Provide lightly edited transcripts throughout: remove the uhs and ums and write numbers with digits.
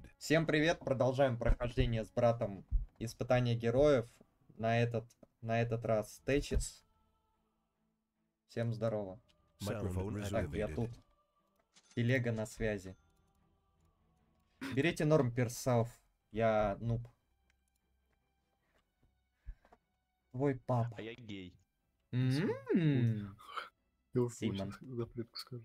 Всем привет, продолжаем прохождение с братом испытания героев. На этот раз Тэчис. Всем здорово. Так, я тут. Телега на связи. Берите норм персов. Я нуб. Твой папа. А я гей. Симон. Запретку скажет.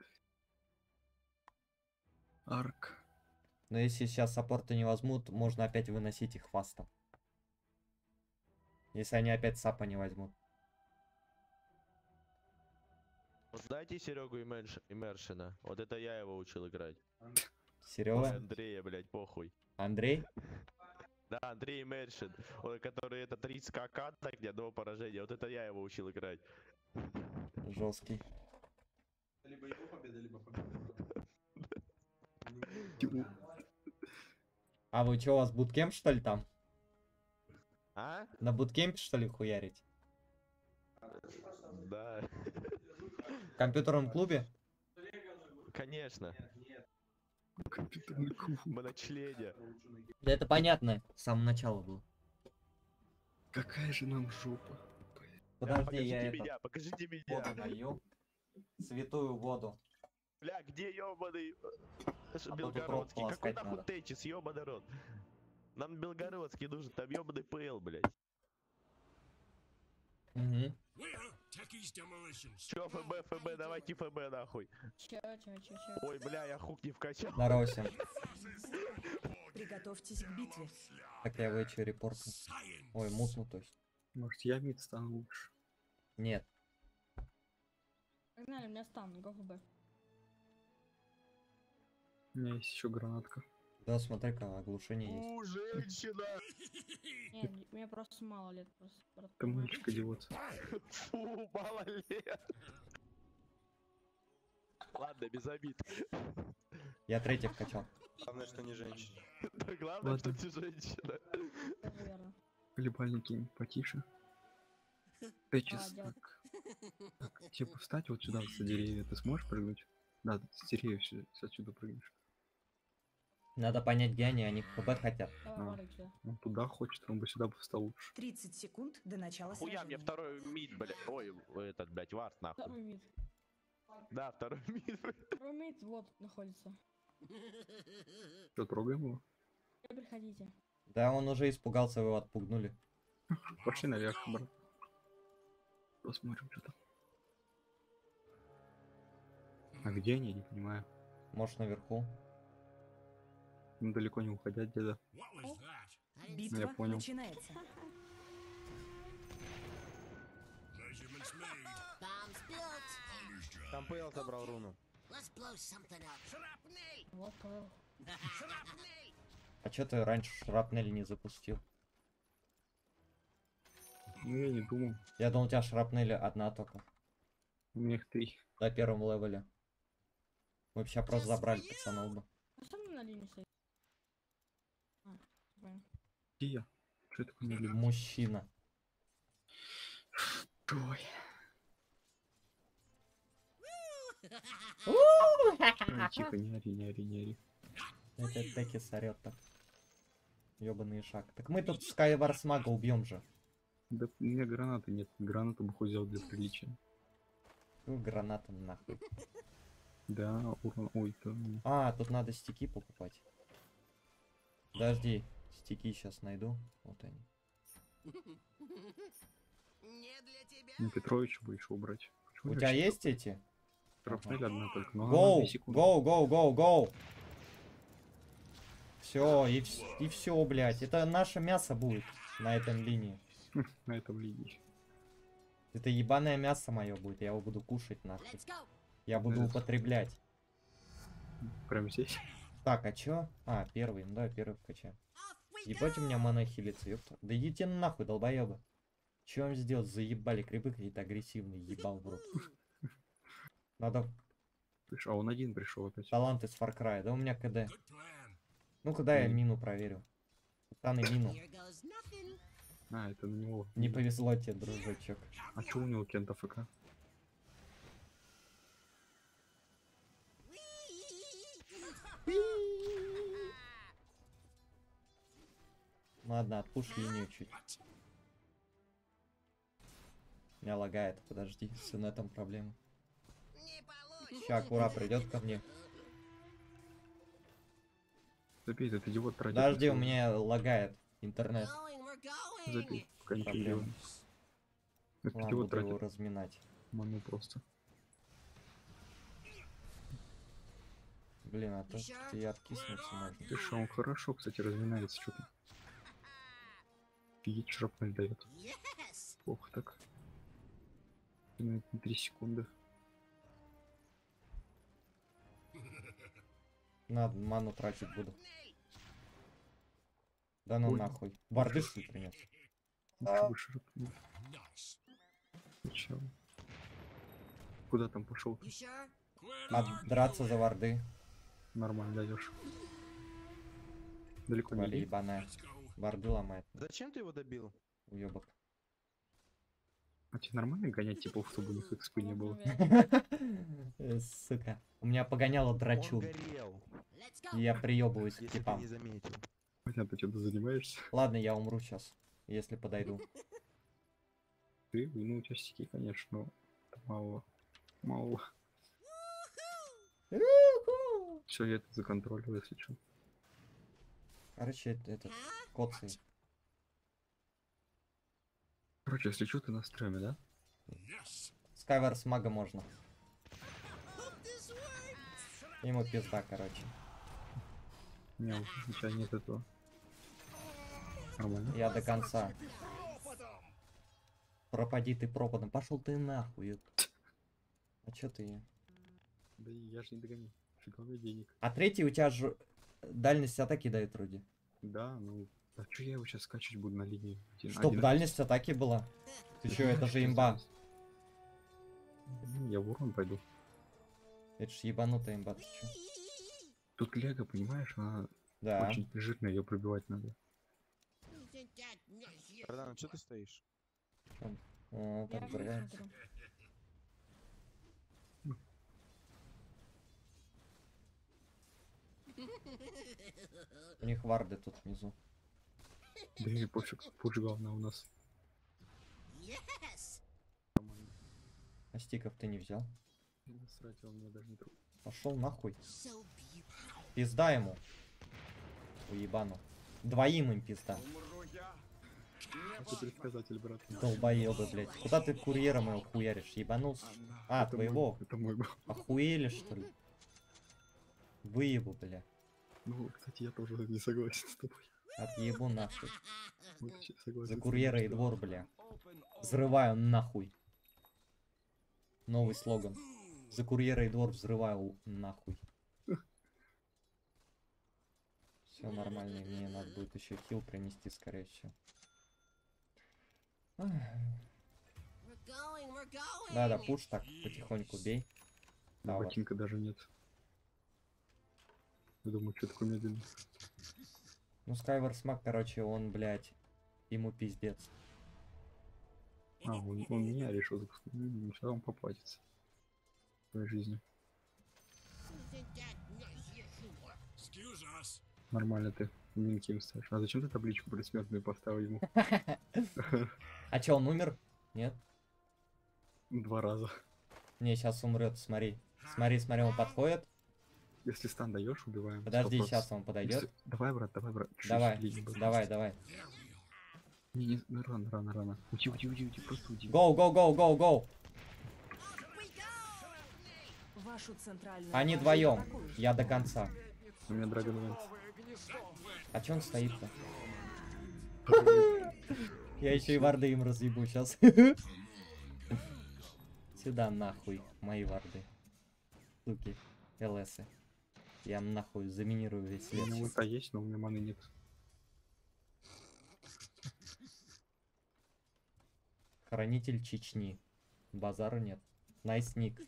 Арк. Но если сейчас саппорты не возьмут, можно опять выносить их фастом. Если они опять сапа не возьмут. Знаете Серегу Имершина? Вот это я его учил играть. Ой, Серега? Андрея, блядь, похуй. Андрей? Да, Андрей Имершин, который это 30 кк, так ни одного поражения. Вот это я его учил играть. Жесткий. Либо его победа, либо победа. А вы что, у вас буткемп, что ли, там? А? На буткемпе, что ли, хуярить? Да. В компьютерном клубе? Конечно. Компьютерный клуб. Мы на члене. Да это понятно, с самого начала было. Какая же нам жопа. Подожди, я покажите меня, покажите меня. воду налью. Святую воду. Бля, где ёбаный тут Белгородский? рот Какой полоскать нахуй надо. Тэчис, ёбаный рот? Нам Белгородский нужен, там ёбаный ПЛ, блядь. Угу. Чё, ФБ, давайте ФБ нахуй. Чё. Ой, бля, я хук не вкачал. Здорово всем. Приготовьтесь к битве. Так я его что, репортну? Ой, мутну, то есть. Может, я мид стану лучше. Нет. Погнали, у меня стан, ГФБ. У меня есть еще гранатка. Да, смотри-ка, оглушение есть. У, женщина! Не, мне просто мало лет просто. брат, Ты понимаешь? мальчик идиот. Фу, мало лет. Ладно, без обид. Я третий вкачал. Главное, что не женщина. Да главное, что Ладно. ты женщина. Тоже верно. Хлебальники потише. А, Тэчис, дело. так, типа встать вот сюда, с деревья. Ты сможешь прыгнуть? Да, ты с деревьев отсюда прыгнешь. Надо понять, где они ХБ хотят. Давай, А. валик сюда. Он туда хочет, он бы сюда бы встал лучше. 30 секунд до начала Хуя мне сражения. второй мид, блядь. Ой, этот, блядь, вард нахуй. Второй мид. Да, второй мид. Второй мид вот находится. Что, трогаем его? Приходите. Да, он уже испугался, вы его отпугнули. Пошли наверх, брат. Посмотрим, что там. А где они, я не понимаю. Может, наверху? Ну, далеко не уходя, деда. Битва понял. начинается. Там ПЛ собрал руну. Вот, понял. А чё ты раньше шрапнель не запустил? Ну, я не думал. Я думал, у тебя шрапнели одна только. У меня их 3. На первом левеле. Мы бы сейчас просто забрали пацанов бы. А что на линии стоит? А, понял. Где я? Что это такое не люблю? Мужчина. Ой. Ой, тихо, не ори, не ори, не ори. Это Текис орёт так. Ёбаный шаг. Так мы тут Скайварс Мага убьем же. Да у меня гранаты нет. Гранату бы хоть взял для приличия. Ну, гранатом нахуй. Да, урон. Ой, то... А, тут надо стики покупать. Подожди, стики сейчас найду. Вот они. Ну, Петровича бы еще убрать. Почему У я тебя вообще есть эти? Штрафнули одна только, но она Гоу, 2 секунды. гоу. Все, и все, блядь. Это наше мясо будет на этом линии. На этом лиге. Это ебаное мясо мое будет. Я его буду кушать нахуй. Я буду Да. употреблять. Прямо здесь. Так, а чё? А, первый. Ну давай первый вкачаем. Ебать у меня мана хилится, ёпта. Да идите нахуй, долбоёбы. Чё вам сделать? Заебали крипы какие-то агрессивные, ебал в рот. Надо А он один пришел опять. талант из Far Cry. Да у меня КД. Ну куда я мину проверю? Таны мину. А, это на него. Не повезло тебе, дружочек. А чё у него Кента ФК? Ладно, отпушь линию чуть. Меня лагает, подожди, с инетом проблема. Ща Кура придет ко мне. Забей, этот идиот тратит. Подожди, на у свой- меня лагает интернет. Забей, пока ничего не Проблема. делаем. Этот Ладно, идиот буду его тратит разминать. ману просто. Блин, а то и откиснуться можно. Ты шо, он хорошо, кстати, разминается, что-то. Фигеть, шрапнель дает. Ох, так. 3 секунды. Надо, ману тратить буду. Да ну Ой. нахуй. Барды что ли принес? Лучше бы шрапнель. Сначала. Куда там пошел? Драться за варды. Нормально дойдешь. Далеко не Тварь иди. ебаная. Варды ломает. Зачем ты его добил? Уебок. А тебе нормально гонять типов, чтобы у них экспы не было? Сука. У меня погоняло Он драчун. горел, И я приебываюсь к если ты типам. не заметил. Понятно, что ты занимаешься. Ладно, я умру сейчас, если подойду. Ты, ну, у тебя стики, конечно, но это мало. Мало. Все, я это законтролил, если что. Короче, этот коцый. Короче, если что, ты на стреме, да? Скайварс мага можно. Ему пизда, короче. Не, у тебя нет этого. Нормально. Я до конца. Пропади ты пропадом. Пошел ты нахуй. А чё ты? Да я ж не догоню. Фига мне денег. А третий у тебя же дальность атаки дает вроде. Да, ну. А чё я его сейчас скачивать буду на линии? Чтоб дальность атаки была. Ты чё, это же имба. Ну, я в урон пойду. Это ж ебанутая имба, ты чё? Тут Лего, понимаешь, она Да. очень жирная, ее пробивать надо. Братан, что ты стоишь? О, Я так игру бывает. смотрю. У них варды тут внизу. Да и пофиг, пуш главное у нас. А стиков ты не взял? Насрать, он мне даже не трудно. Пошел нахуй. Пизда ему. Уебану. Двоим им пизда. Это предсказатель, брат. Долбоебы, блядь. Куда ты курьером его хуяришь? Ебанулся? А, Это твоего. Это мой был. Охуели, что ли? Выебу, бля. Ну, кстати, я тоже не согласен с тобой. Отъебу нахуй. Вообще согласен За с тобой, курьера и что- двор, бля. Взрываю нахуй. Новый слоган. За курьера и двор взрываю нахуй. Все нормально, мне надо будет еще хил принести, скорее всего. Ах. Да, пуш так, потихоньку бей. Да, Давай. ботинка даже нет. Я думаю, что такое медленный. Ну, Skyward Smag, короче, он, блядь, ему пиздец. А, он меня решил запускать. Сейчас он поплатится. В своей жизни. Нормально ты минки им ставишь. А зачем ты табличку предсмертную поставил ему? А чё, он умер? Нет? 2 раза. Не, сейчас умрет, смотри. Смотри, он подходит. Если стан даешь, убиваем. Подожди, 100%. сейчас он подойдет. Если- Давай, брат, давай, брат. Чуть-чуть Давай, линии, брат. давай. Не, ну, рано. Уйди, просто уйди. Go, go. Вашу центральную Они башню вдвоем. атакуют. Я до конца. У меня Драгон А чё он стоит-то? Я еще и варды им разъебу сейчас. Сюда нахуй, мои варды. Суки, ЛСы. Я нахуй заминирую весь У лес. меня щас. ульта есть, но у меня маны нет. Хранитель Чечни. Базару нет. Найс ник.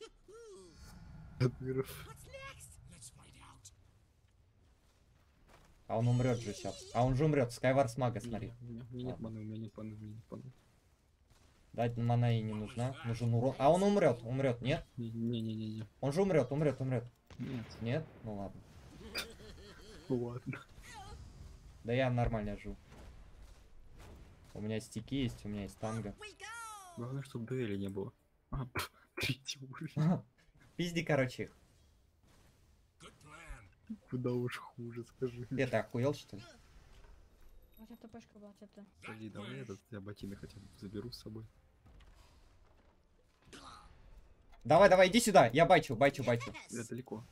А он умрет же сейчас. А он же умрет. Skyward Mага, смотри. У меня нет Ладно. маны, у меня нет маны. Дать мана и не нужна. Нужен урон. А он умрет, нет? Не. Он же умрет. Нет. Нет? Ну ладно. Ладно. Да я нормально живу. У меня стики есть, у меня есть танго. Главное, чтобы дуэли не было. А, третий уровень. Пизди, короче, их. Куда уж хуже, скажи. Ты охуел, что ли? Вот эта ТПшка была, это. Подожди, давай я ботины хотя бы заберу с собой. Давай, давай, иди сюда. Я байчу. Я далеко.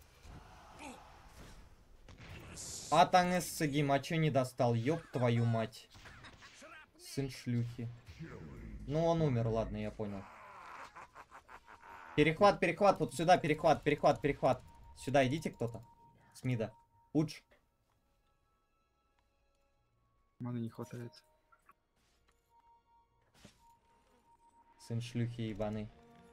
А Танес Сагим, а чё не достал? Ёб твою мать. Сын шлюхи. Ну, он умер, ладно, я понял. Перехват, вот сюда, перехват. Сюда идите кто-то. С мида. Удж. Маны не хватает. Сын шлюхи ебаный.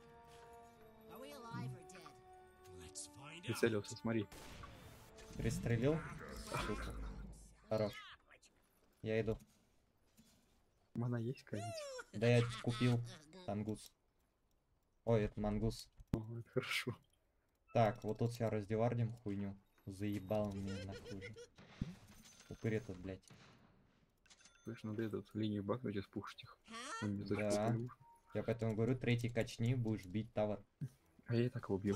Прицелился, смотри. Пристрелил? Сука. Хорош. Я иду. Мана есть какая-нибудь? Да я купил тангус. Ой, это мангус. О, это хорошо. Так, вот тут себя раздевардим хуйню. Заебал мне нахуй же. Упырь этот, блядь. Слышь, надо эту линию бахнуть и спушить их. Он мне точно Да. попали в уши. Я поэтому говорю, третий качни, будешь бить тавер. А я и так его убью.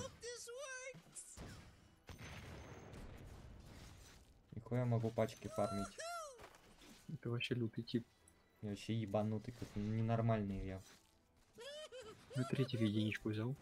Нихуя могу пачки фармить. Это вообще лютый тип. Я вообще ебанутый, как ненормальный я. Ну, третью единичку взял.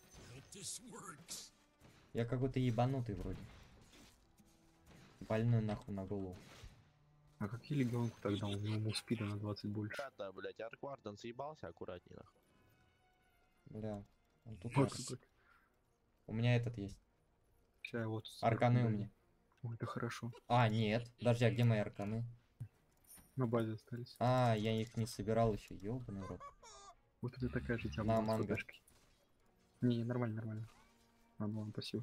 Я какой-то ебанутый вроде. Больной нахуй на голову. А какие легионку тогда? У него спида на 20 больше. Ребята, блядь, Аркварден съебался, аккуратней нахуй. Бля. Он тут Вот раз. так. У меня этот есть. Сейчас я вот... Арканы у меня. Ой, это хорошо. А, нет. Подожди, а где мои арканы? На базе остались. А, я их не собирал еще, ёбаный рот. Вот это такая же тема. На с манго. ПДшкой. Не, нормально. Ладно, спасибо.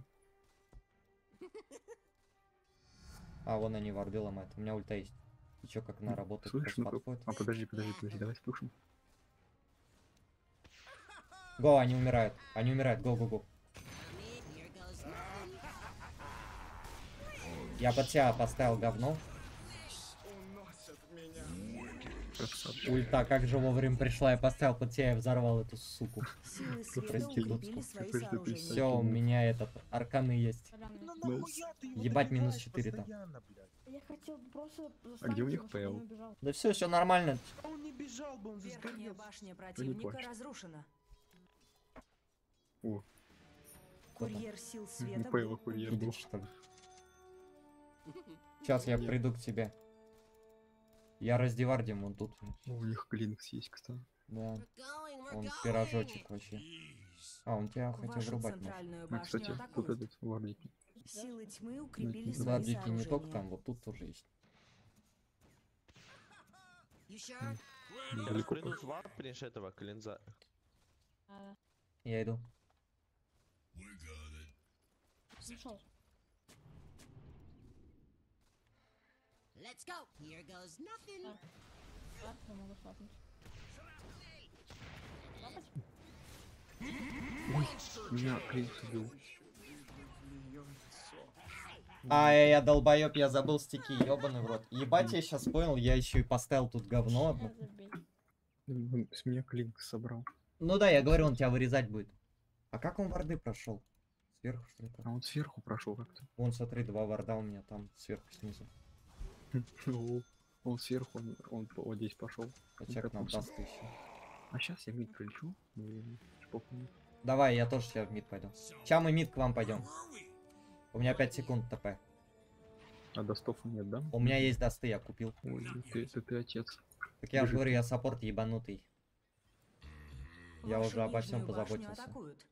А, вон они варды ломают. У меня ульта есть. И чё, как она работает? Слышь, Просто ну подходит? а подожди, давай спушим. Го, они умирают. Го. Я под себя поставил говно. Красавчик. Ульта, как же вовремя пришла, я поставил под себя и взорвал эту суку. Силы света Проститутку. укрепили свои Подожди, ты сооружения. Все, у меня этот, арканы есть. Колян, Ебать, минус 4 там. я хотел просто А где у них заставить его, чтобы он ПЛ? убежал. Да все нормально. Он не бежал бы, он Верхняя башня противника плачь. разрушена. О, Курьер сил света ПЛ был курьер убит. был. Видишь, что ли? Сейчас я приду к тебе. Я раздевардим вон тут. О, у них клинкс есть, кстати. Да, он пирожочек вообще. А, он тебя хотел Вашу врубать. может. центральную А, башню кстати, тут атакуют. этот вардики. Силы тьмы укрепили свои Вардики не только сооружения. там, вот тут тоже есть. Далеко. Принус вап, принш этого клинза. А, Я иду. Зашел. Let's go. Here goes nothing. Так, я могу слапнуть. Слапать? Меня клинкс убил. Я долбоёб, я забыл стики, ёбаный в рот. Ебать, я сейчас понял, я еще и поставил тут говно одно. Забей. С меня клинкс собрал. Ну да, я говорю, он тебя вырезать будет. А как он варды прошел? Сверху, что ли? А он сверху прошел как-то. Вон, смотри, 2 варда у меня там сверху, снизу. О, он сверху, он вот здесь пошел. Качак нам катнулся. даст еще. А сейчас я мид прилечу. Чпокну. Давай, я тоже сейчас в мид пойду. Сейчас мы мид к вам пойдем. У меня 5 секунд ТП. А достов нет, да? У меня есть досты, я купил. Ой, ты отец. Так я же Бежит. говорю, я саппорт ебанутый. Я Вашу уже обо всем нижнюю башню позаботился. атакуют.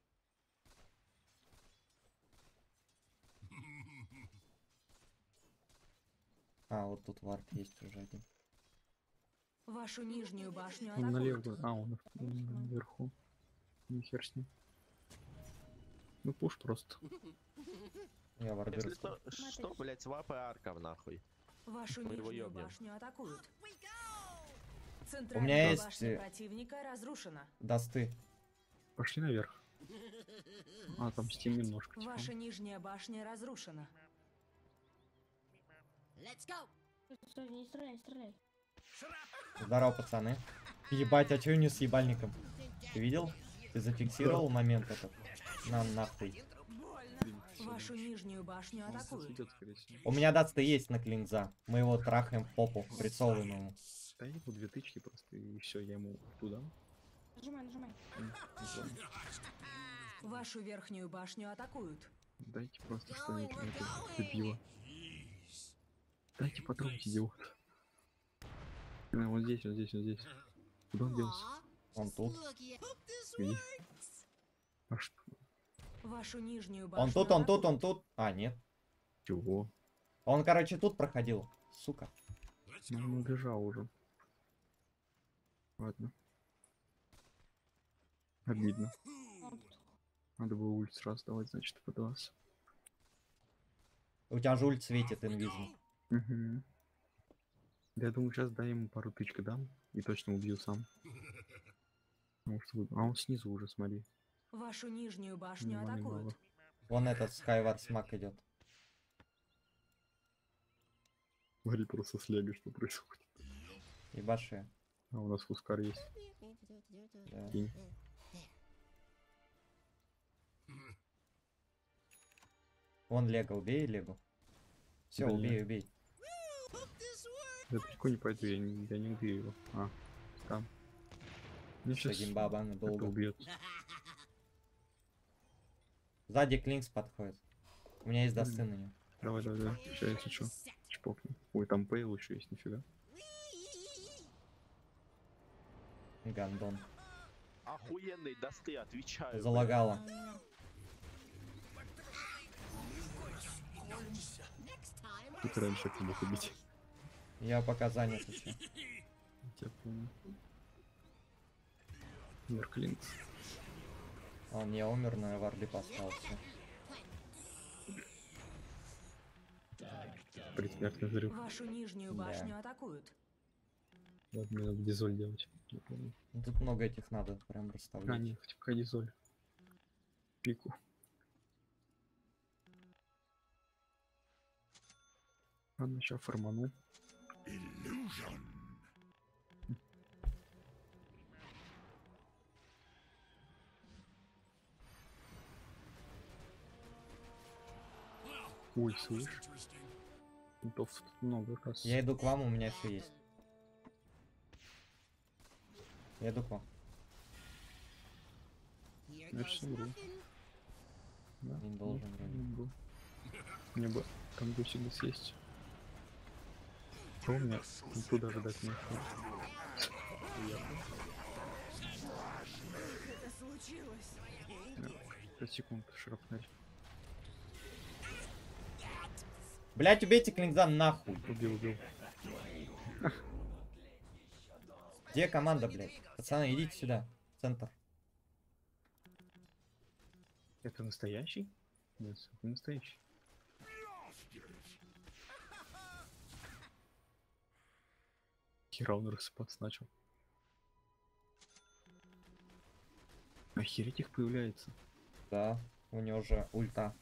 А, вот тут вард есть уже один. Вашу нижнюю башню Он атакуют. налево. А, он наверху. Не хер с ним. Ну пуш просто. Я Если вардыру. что, блядь, свапы арков нахуй. Вашу Мы его нижнюю ёбнем. башню атакуют. У Центральная меня есть, башня противника разрушена. Досты. Пошли наверх. А, там стим немножко. типа. Ваша нижняя башня разрушена. Let's go. Стой, не стреляй. Здорово, пацаны. Ебать, а чё у него с ебальником? Ты видел? Ты зафиксировал момент этот? На нахуй. Вашу нижнюю башню Он сейчас атакуют. идет, скорее всего. У меня даст есть на клинза. Мы его трахаем в попу, прицовываем ему. Да ему 2 тычки просто, и все, я ему туда. Нажимай, нажимай. Не знаю. Вашу верхнюю башню атакуют. Дайте просто что-нибудь на это дебила. Дайте потрогать, идиот. Вот здесь, вот здесь, вот здесь. Куда он делся? Он тут. Looky, hope this Где? works. А что? Вашу нижнюю башню Он тут, он тут, он атакуют. тут. А, нет. Чего? Он, короче, тут проходил. Сука. Ну, он убежал уже. Ладно. Обидно. Надо было ульт сразу давать, значит, подался. У тебя же ульт светит инвизм. Угу. Я думаю, сейчас дай ему пару тычка дам и точно убью сам. А он снизу уже, смотри. Вашу нижнюю башню Мало, атакуют. мало. Вон этот Skyward Смак идет. Смотри просто с Лего, что происходит. Ебаши. А у нас Фускар есть. Да. Кинь. Вон Лего, убей Лего. Все, Да убей, нет. убей. Hope this works. Я далеко не пойду, я не убью его. А, там. Мне сейчас Таким бабам это долго. убьет. Сзади Клинкс подходит. У меня есть досты на него. Давай, давай, давай. Сейчас, если что, чпокну. Ой, там Пейл еще есть, нифига. Гандон. Охуенные досты, отвечаю. Залагала. Next time. Тут раньше как мог убить. Я пока занят еще. Я помню. Мерклинкс. Он не умер, но я варды поставил. Всё. Предсмертный взрыв. Вашу нижнюю Да. башню атакуют. Вот мне надо дизоль делать. Я помню. Ну, тут много этих надо прям А, расставлять. нет, какая дизоль. Пику. Ладно, сейчас форману. Ой, слышь. Пунктов тут много, оказывается. Я иду к вам, у меня все есть. Я иду к вам. Here Я goes всё беру. nothing. Да? Не должен вроде. Не был. Мне бы камбусик съесть. Что у меня? Туда ждать нечего. Это случилось. 5 секунд, шрапнель. Блять, убейте Клинкза нахуй. Убил. Где команда, блять? Пацаны, идите сюда. В центр. Это настоящий? Нет, это настоящий. Хера он рассыпаться начал. Охереть их появляется. Да, у него же ульта.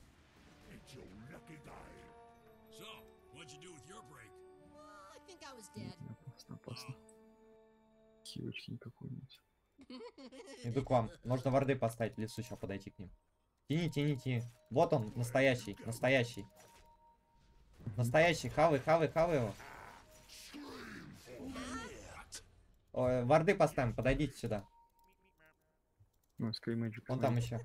Oh, I think I was dead. Опасно. Хилочки никакой нет. Иду к вам. Можно варды поставить в лесу, сейчас подойти к ним. Тяни. Вот он, настоящий. Настоящий, хавай его. Ой, варды поставим, подойдите сюда. Ну, скримэджик. Вон там еще.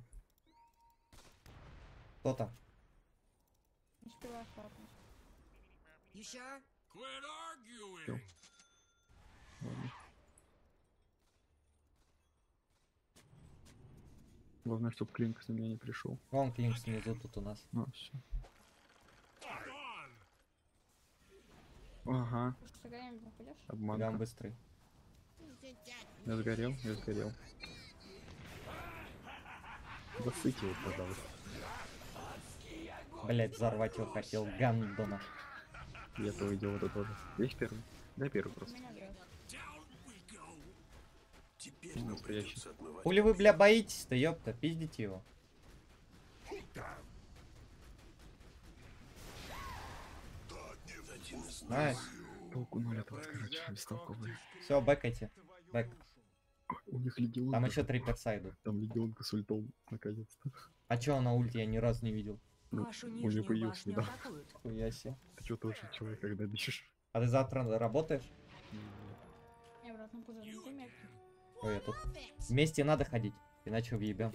Кто там? Не успеваю хапнуть. You sure? Ладно. Главное, чтобы Клинкс на меня не пришел. Вон Клинкс внизу тут у нас. А, все. Ага, С шагами выходишь? Прям обманка. быстрый. You think that Я сгорел. Засыки его, пожалуйста. Блять, взорвать его хотел, гандона. И этого идиота тоже. Есть первый? Дай первый просто. Меня драйв. Ну, настоящий. Хули вы, бля, боитесь-то, ёпта, пиздите его. Найс. Толку ноль от вас, короче, бестолковые. Все, бэкайте. Бэк. У них легион. Там еще 3 перса идут. Там легионка с ультом, наконец-то. А чё на ульте я ни разу не видел? Ну, Вашу у него нижнюю появился башню недавно. атакуют. Хуя себе. Ты чё тоже человек, когда бежишь? А ты завтра работаешь? Я обратно позову. Ты мягкий. Ой, я тут. Perfect. Вместе надо ходить, иначе въебем.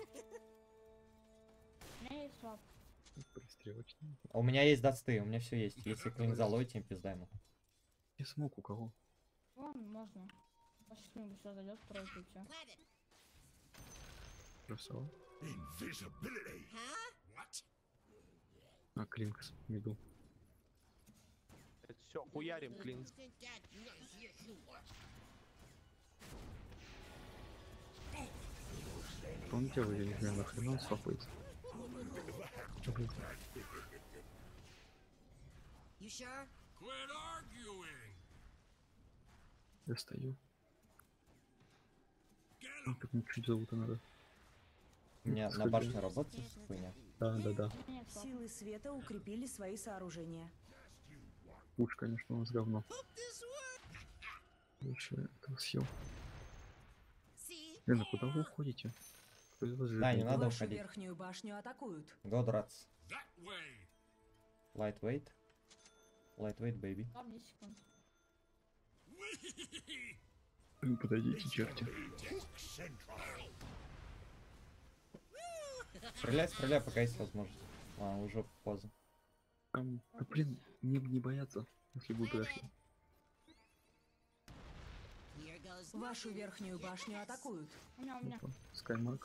У меня есть слаб. Пристрелочный. А у меня есть дасты, у меня все есть. Если клин залоете, им пизда ему. Я смог у кого? Вон, можно. Сейчас кто-нибудь сюда зайдет, строит и все. Plant it. Красава. Huh? What? А, Клинкс, меду. Все, хуярим, клин. Think that nice here you are. Что он делает, я не знаю, нахрена он свапается. Чё, блин? You sure? Quit arguing. Я стою. Get Ну, так чуть зовут надо. У меня на Сходи. башне работает хуйня. Да. У меня нет слаб. Силы света укрепили свои сооружения. Лучше, конечно, у нас говно. Hope this works. Лучше этого съел. See? Блин, а куда вы уходите? Кто из вас Да, не живет? надо Вашу уходить. верхнюю башню атакуют. Годрats. that way. Lightweight. Lightweight, baby. Слаб 10 секунд. Блин, подойдите, черти. Стреляй, стреляй, пока есть возможность. А, уже поздно. Там, да, блин, не бояться, если вы подошли. Here goes Вашу верхнюю башню атакуют. У меня. Опа, Скаймарк.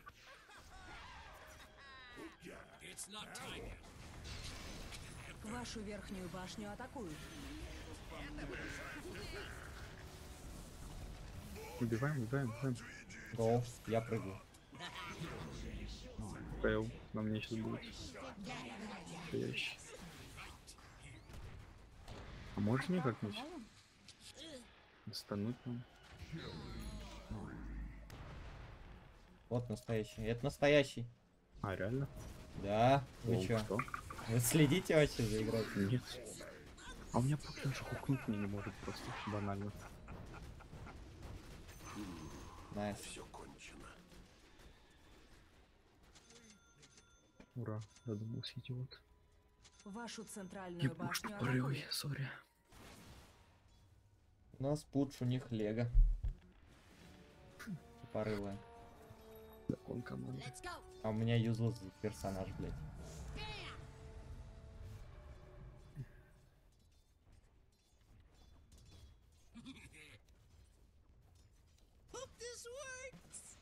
It's not time yet. Вашу верхнюю башню атакуют. Убиваем. Гоу, я прыгаю. Фейл, на мне сейчас будет. Настоящий. А можешь мне как-нибудь Можно? достануть нам? Вот настоящий. Это настоящий. А, реально? Да, вы О, чё? что? Вы следите вообще за игрой? Нет. А у меня пока даже хукнуть мне не может просто, банально. Найс. Ура, додумался, идиот. Вашу центральную Ебу, что башню порывы, атакуют. сори. У нас пудж, у них лего. Порывы. Закон команды. Let's go. А у меня юзлess персонаж, блядь. Bam. Hope this works.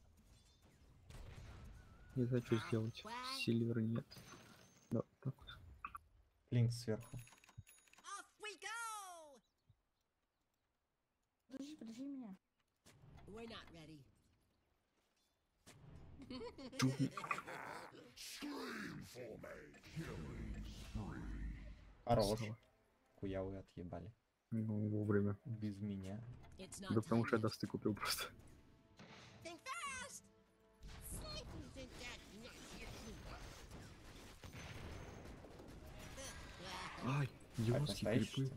Не знаю, что сделать. Сильвер нет. Да, так вот. Линк сверху. Off we go. Подожди меня. We're not ready. Хорош. Красава. Хуя вы отъебали. Ну, вовремя. Без меня. It's not Да потому time что я yet. дасты купил просто. Think fast. Think that nice here you are. Ай, Так, идиотские настоящий. крипы.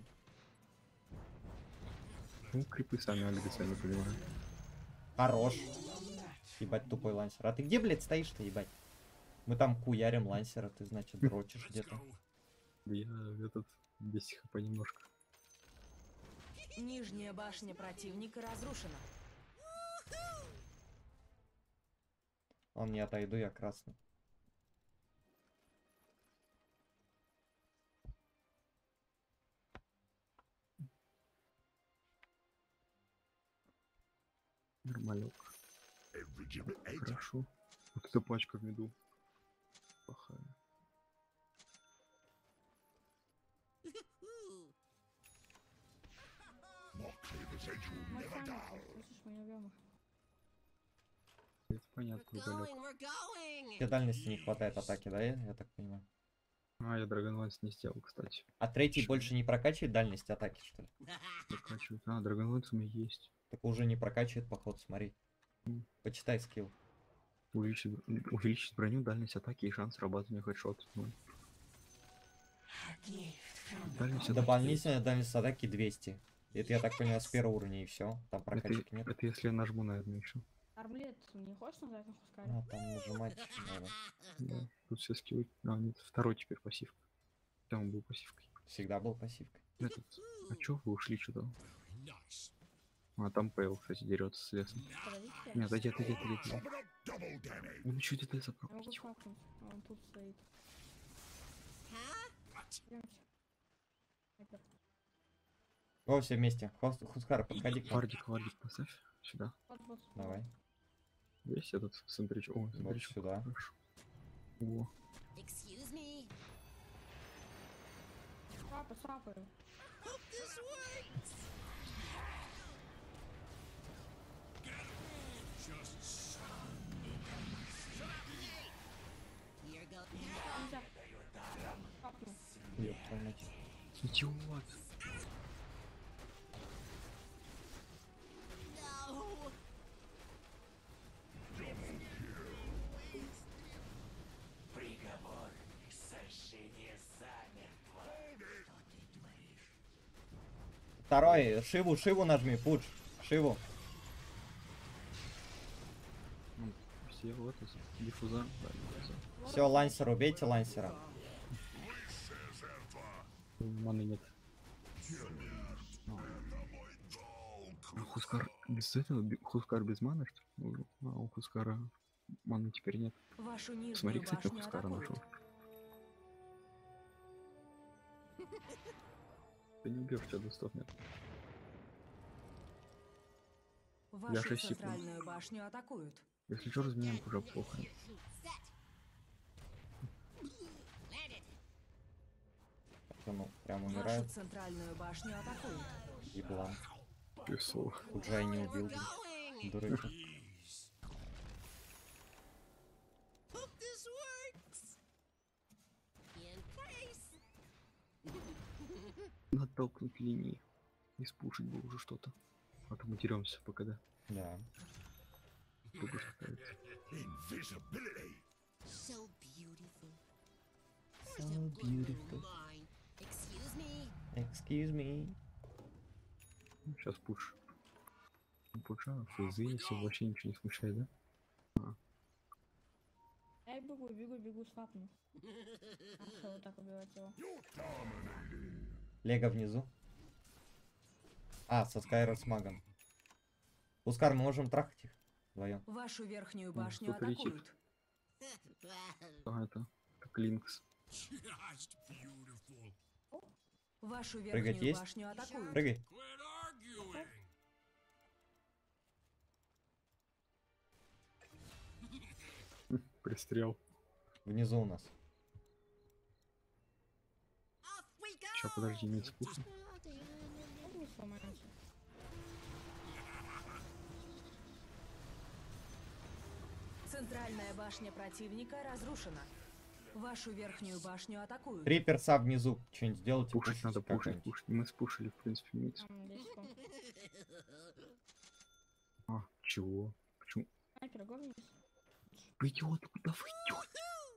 Ну, крипы сами альбиса, не понимаю. Хорош. Ебать, тупой лансер. А ты где, блядь, стоишь-то, ебать? Мы там куярим лансера, ты, значит, дрочишь Let's где-то. go. Да я этот без их понемножку. Нижняя башня противника разрушена. Он не отойду, я красный. Нормалек. Хорошо. Вот эта пачка в меду. Плохая. Ooh. Мы сами, слышишь, мы не убьем их. Это понятно, We're далек. going. We're going. Тебе дальности не хватает атаки, да, я так понимаю? А, я Драгонланс не сделал, кстати. А третий Чё? больше не прокачивает дальность атаки, что ли? Прокачивать. А, Драгонланс у меня есть. Так уже не прокачивает, походу, смотри. М. Почитай скилл. Увеличить броню, дальность атаки и шанс срабатывания хедшот. Ну, Дальность атаки Дополнительная дальность атаки 200. Это, я так понимаю, с первого уровня и все. Там это, прокачки нет. это если я нажму, наверное, еще. Арблет не хочешь нажать на Хускаре? А, там нажимать надо. Да. Тут все скиллы. А, нет, второй теперь пассивка. Там был пассивкой. Всегда был пассивкой. Этот. А чё вы ушли что-то? Very nice. А там Пейл, кстати, дерется с лесом. Подождите. Нет, отойди. Он еще где-то Я могу запробовать. шмакнуть. Он тут стоит. Идемте. Снайпер. О, все вместе. Хускар, подходи к нам. Вардик, поставь сюда. Вот. Давай. Есть этот сендричок? О, Вот сендричок. сюда. Хорошо. О, Excuse me. Срапаю. Hope this works. Just Here goes. Нельзя. Шмакнул. Ёб твою мать. идиот. No. Второй. Шиву нажми, пуш. Шиву. Все вот это. Диффузор. Да, диффузор. Все, лансер, убейте лансера. Маны нет. Хускар без этого? Хускар без маны, что ли? А у Хускара маны теперь нет. Вашу нижнюю Смотри, кстати, башню Хускара атакуют. нашел. Ты не убьешь, тебя достов нет. Вашу шесть секунд. центральную башню атакуют. Если что, разменяем уже плохо. Set. Landed. Ну, прям Вашу умирает. центральную башню атакуют. Еблан. Песо. Худжай не We're убил. going. Дураки. please. Hope this works. In place. Надо толкнуть линии. И спушить бы уже что-то. А то мы деремся пока, да. Да. Тут уж ставится. So beautiful. So beautiful. Mine. Excuse me. Excuse me. Сейчас пуш. Пуша, физы, все вообще ничего не смущает, да? Я бегу, снапну. Хорошо, вот так убивать его. Лего внизу. А, со Скайром с магом. Хускар, мы можем трахать их вдвоем. Вашу верхнюю Ну, башню кто полетит? атакуют. А это как Линкс. Just beautiful. Вашу Прыгать верхнюю есть? башню атакуют. Прыгай. Quit arguing. Пристрел. Внизу у нас. Off we go. Сейчас, подожди, не спушу. Ну, не сломаемся. Центральная башня противника разрушена. Вашу верхнюю башню атакуют. 3 перса внизу. Что-нибудь сделайте. Пушить надо, пушить. как-нибудь. Мы спушили, в принципе, микс. Там 10 секунд. А, чего? Почему? Снайпер, го вниз. Вы идиоты, куда вы идете?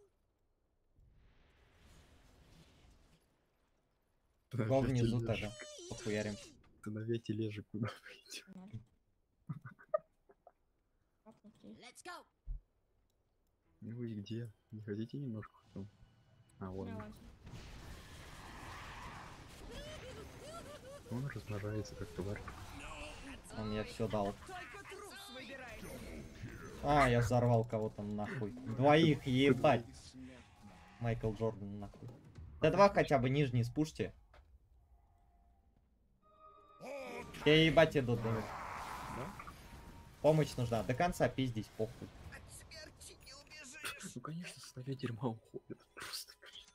Го внизу тоже. Похуярим. Ты на вете лежи, куда вы идете? Ноль. Шмакнуть есть. Let's go. Ну вы где? Не хотите немножко потом? А, У меня ладно. лансер. Он размножается как тварь. Он мне все дал. А, я взорвал кого-то нахуй. Двоих, ебать. Майкл Джордан нахуй. Т2 хотя бы нижний спушьте. Я ебать иду до них. Помощь нужна. До конца пиздись, похуй. Ну конечно, составлять дерьма уходит. Просто.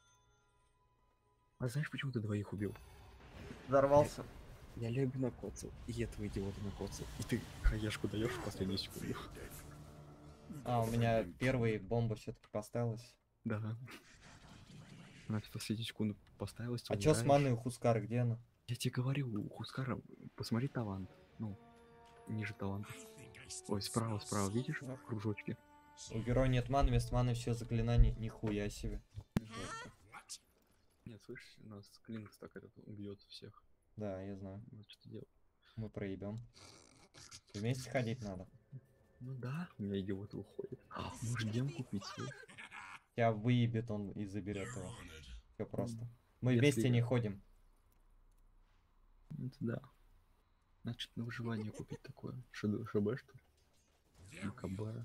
А знаешь, почему ты двоих убил? Взорвался. Я Легу накоцал, и этого идиота накоцал. И ты хаешку даешь в последнюю секунду. А, у меня первый бомба все-таки поставилась. Да. Она в последнюю секунду поставилась. ты А чё с умираешь. маной у Хускара, где она? Я тебе говорил, у Хускара, посмотри талант. Ну, ниже таланта. Ой, справа, видишь? Кружочки. У героя нет маны, вместо маны все заклинания. Нихуя себе. What? Нет, слышишь, у нас Клинкс так этот убьет всех. Да, я знаю. Вот что делать. Мы проебем. Вместе ходить надо. Ну да, у меня идиот выходит. Может гем купить, слышь? Тебя выебет он и заберет его. Все просто. Мы Если вместе не я- ходим. Это да. Значит, на выживание купить такое. ШБ, что ли? МКБ.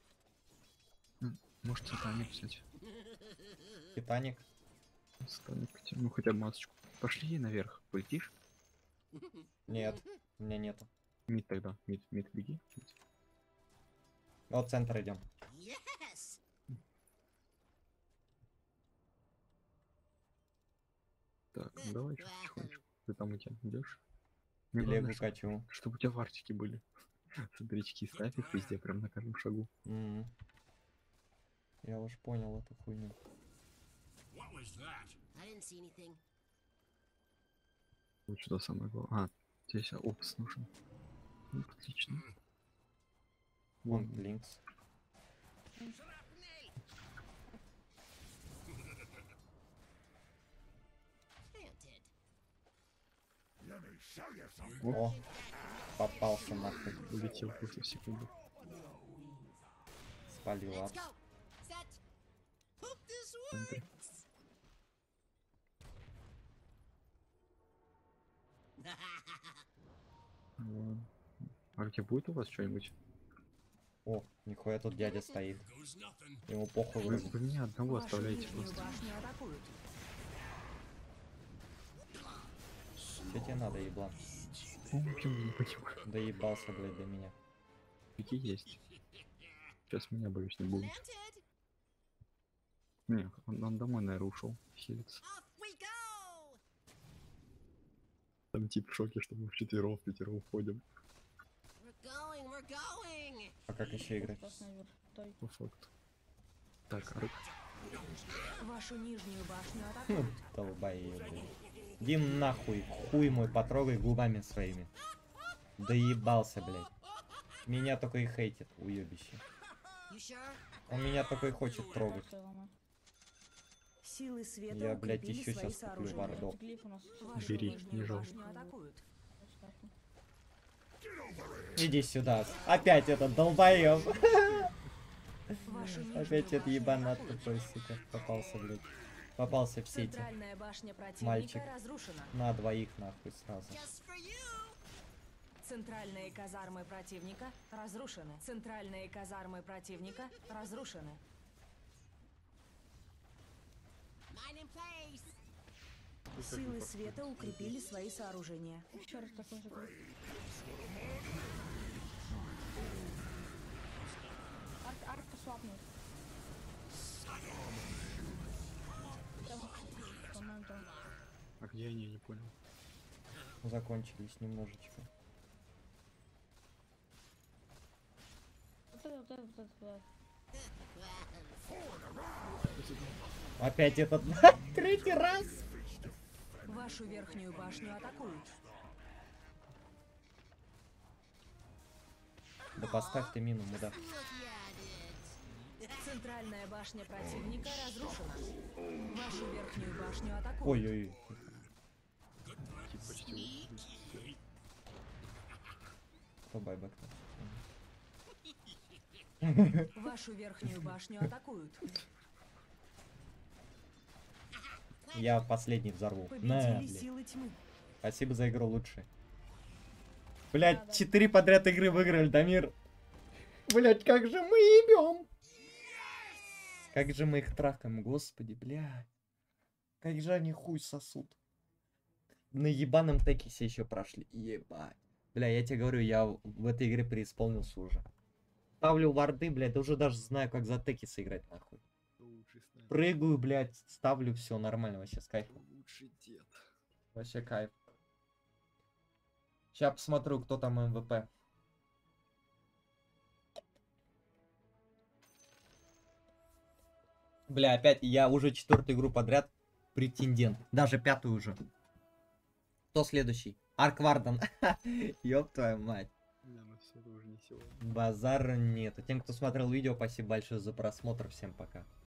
Может, Титаник взять. Титаник. Титаник, ну хотя бы масочку. Пошли наверх. Полетишь? Нет, у меня нету. Мид тогда. Мид, беги. Вот в центр идем. Yes! Так, ну давай, что потихонечку. Ты там у тебя идешь? Мне Телегу главное, качу. чтобы у тебя вартики были. Смотрички, ставь их везде, прям на каждом шагу. Я уж понял эту хуйню. What was that? I didn't see anything. Вот что самое главное. А, здесь опс нужен. Ну, отлично. Вон Линкс. Planted. О, попался нахуй. Улетел просто в секунду. Спалил Let's апс. go. Set. Hope this В центре. works. Ладно. А где будет у вас что-нибудь? О, нихуя тут дядя стоит. Goes nothing. Ему похуй Вы, вроде. вы меня одного Вашу оставляете нижнюю просто. башню атакуют. Что тебе надо, еблан? О, блин, не понимаю. Доебался, блядь, до меня. Какие есть? Сейчас меня, боюсь, не будет. Planted. Не, он домой, наверное, ушел. Хилится. Off we go. Там тип в шоке, что мы пятером ходим. We're going. We're going. А как еще играть? Просто наверх. Стой. По факту. Так, Арк. Вашу нижнюю башню атакуют. Долбоебы. Иди нахуй, хуй мой потрогай губами своими. Доебался, блядь. Меня только и хейтит, уебище. You sure? Он меня только и хочет трогать. Силы света Я, блядь, укрепили еще свои сейчас куплю сооружения. вардов. Глиф у нас. Вашу Бери, нижнюю не жалко. башню атакуют. Иди сюда. Опять этот долбоеб. Вашу нижнюю Опять этот башню ебанат атакуют. тупой, сука. Попался, блядь. Попался в сети. Центральная башня противника Мальчик. разрушена. На двоих нахуй сразу. Just for you. Центральные казармы противника разрушены. Центральные казармы противника разрушены. Mine in place. Силы света укрепили свои сооружения. Еще раз такой же глиф. Арка слабнет. Команда. А где они, я не понял. Закончились немножечко. Вот это. Опять этот третий раз. Вашу верхнюю башню атакуют. Да поставь ты мину, мудак. Центральная башня противника разрушена. Вашу верхнюю башню атакуют. Ой-ой-ой. Тип почти Кто байбек? Вашу верхнюю башню атакуют. Я последний взорву. На, Победили блядь. силы тьмы. Спасибо за игру лучше. Блять, 4 подряд игры выиграли, Дамир. Блять, как же мы ебем. Как же мы их трахаем, господи, блядь. Как же они хуй сосут. На ебаном текисе еще прошли. Ебать. Бля, я тебе говорю, я в этой игре преисполнился уже. Ставлю варды, блядь, да уже даже знаю, как за текис играть, нахуй. лучший снайпер. Прыгаю, блядь, ставлю, все нормально вообще, с кайфом. Лучший дед. Вообще кайф. Сейчас посмотрю, кто там МВП. Бля, опять я уже 4-ю игру подряд претендент. Даже 5-ю уже. Кто следующий? Арк Варден. Ёб твою мать. Да, ну все, это уже не сегодня. Базара нету. Тем, кто смотрел видео, спасибо большое за просмотр. Всем пока.